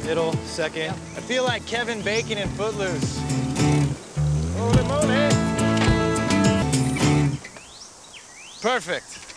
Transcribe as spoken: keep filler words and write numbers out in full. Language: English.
Middle, second. Yep. I feel like Kevin Bacon in Footloose. Holy moly. Perfect.